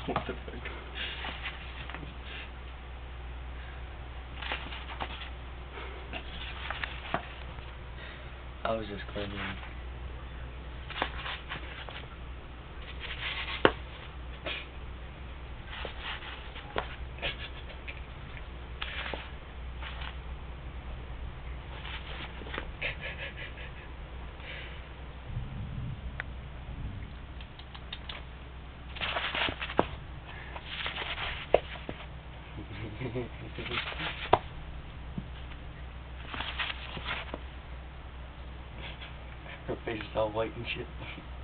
What the fuck? I was just cleaning. Her face is all white and shit.